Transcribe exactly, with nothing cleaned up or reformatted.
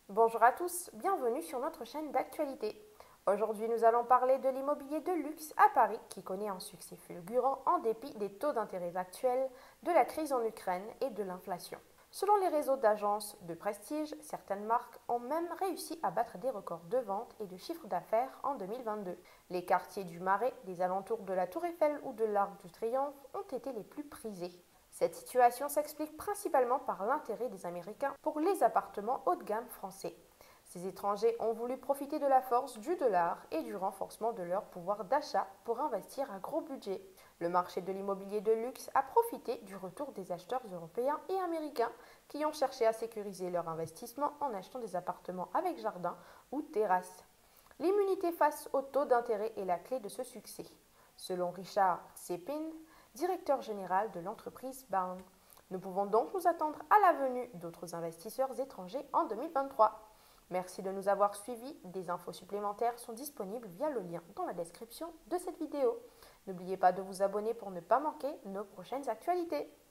Bonjour à tous, bienvenue sur notre chaîne d'actualité. Aujourd'hui, nous allons parler de l'immobilier de luxe à Paris qui connaît un succès fulgurant en dépit des taux d'intérêt actuels, de la crise en Ukraine et de l'inflation. Selon les réseaux d'agences de prestige, certaines marques ont même réussi à battre des records de vente et de chiffre d'affaires en deux mille vingt-deux. Les quartiers du Marais, des alentours de la Tour Eiffel ou de l'Arc de Triomphe ont été les plus prisés. Cette situation s'explique principalement par l'intérêt des Américains pour les appartements haut de gamme français. Ces étrangers ont voulu profiter de la force du dollar et du renforcement de leur pouvoir d'achat pour investir à gros budget. Le marché de l'immobilier de luxe a profité du retour des acheteurs européens et américains qui ont cherché à sécuriser leur investissement en achetant des appartements avec jardin ou terrasse. L'immunité face au taux d'intérêt est la clé de ce succès. Selon Richard Sepin, directeur général de l'entreprise Bain. Nous pouvons donc nous attendre à la venue d'autres investisseurs étrangers en deux mille vingt-trois. Merci de nous avoir suivis. Des infos supplémentaires sont disponibles via le lien dans la description de cette vidéo. N'oubliez pas de vous abonner pour ne pas manquer nos prochaines actualités.